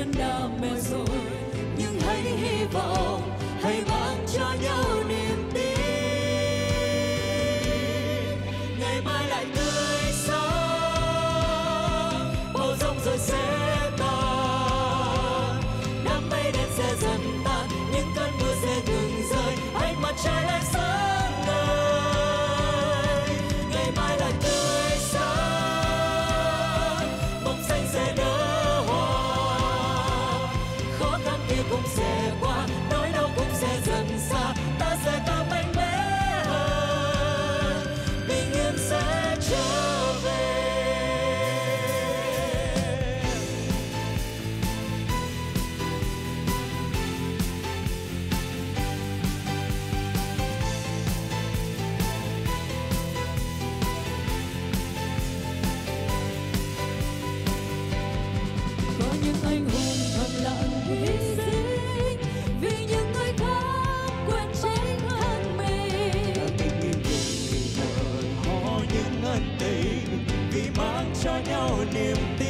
vẫn đã mệt rồi, nhưng hãy hy vọng, hãy mang cho nhau niềm tin. Ngày mai lại tươi sáng, bầu giông rồi sẽ tan, đám mây đen sẽ dần tan, những cơn mưa sẽ ngừng rơi, ánh mặt trời lại sáng ngời. Ngày mai lại tươi sáng, mộng xanh sẽ nở hoa, khó khăn kia cũng sẽ qua, nỗi đau cũng sẽ dần xa, ta sẽ càng mạnh mẽ hơn, bình yên sẽ trở về. Có những anh hùng thầm lặng hy sinh vì những người khác quên chính thân mình. Tình yêu người đời họ những ân tình vì mang cho nhau niềm tin.